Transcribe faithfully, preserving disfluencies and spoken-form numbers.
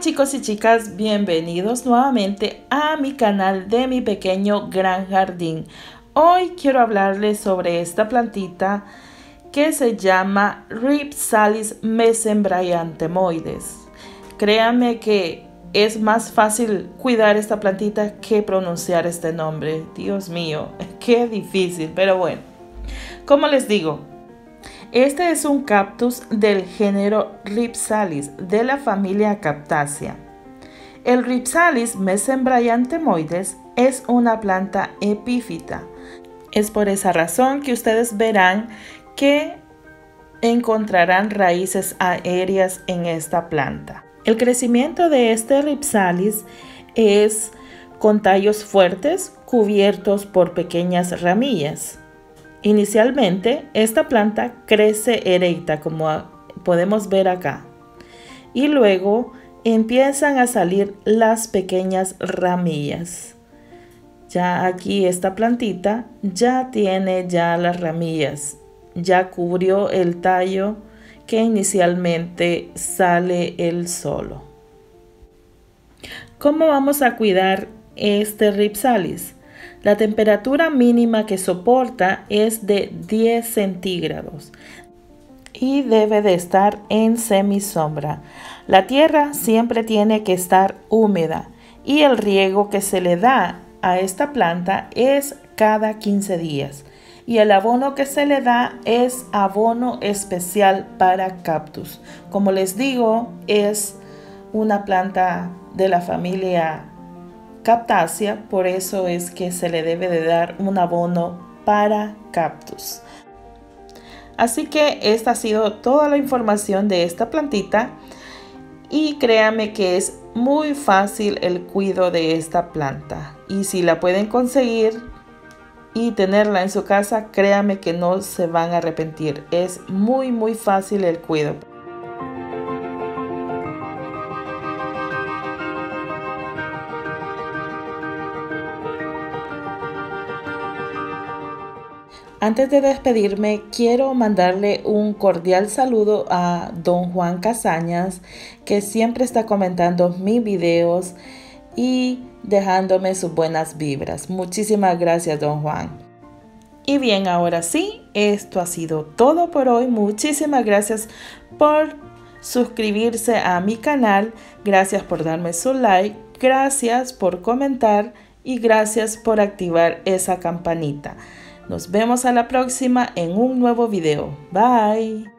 chicos y chicas, bienvenidos nuevamente a mi canal de mi pequeño gran jardín. Hoy quiero hablarles sobre esta plantita que se llama Rhipsalis mesembryanthemoides. Créanme que es más fácil cuidar esta plantita que pronunciar este nombre. Dios mío, qué difícil, pero bueno. Como les digo, este es un cactus del género Rhipsalis de la familia Cactaceae. El Rhipsalis mesembryanthemoides es una planta epífita. Es por esa razón que ustedes verán que encontrarán raíces aéreas en esta planta. El crecimiento de este Rhipsalis es con tallos fuertes cubiertos por pequeñas ramillas. Inicialmente, esta planta crece erecta, como podemos ver acá, y luego empiezan a salir las pequeñas ramillas. Ya aquí esta plantita ya tiene ya las ramillas, ya cubrió el tallo que inicialmente sale él solo. ¿Cómo vamos a cuidar este Rhipsalis? La temperatura mínima que soporta es de diez centígrados y debe de estar en semisombra. La tierra siempre tiene que estar húmeda y el riego que se le da a esta planta es cada quince días. Y el abono que se le da es abono especial para cactus. Como les digo, es una planta de la familia Cactaceae, por eso es que se le debe de dar un abono para cactus. Así que esta ha sido toda la información de esta plantita y créanme que es muy fácil el cuidado de esta planta, y si la pueden conseguir y tenerla en su casa, créanme que no se van a arrepentir. Es muy muy fácil el cuidado. Antes de despedirme, quiero mandarle un cordial saludo a don Juan Casañas, que siempre está comentando mis videos y dejándome sus buenas vibras. Muchísimas gracias, don Juan. Y bien, ahora sí, esto ha sido todo por hoy. Muchísimas gracias por suscribirse a mi canal. Gracias por darme su like. Gracias por comentar y gracias por activar esa campanita. Nos vemos a la próxima en un nuevo video. Bye.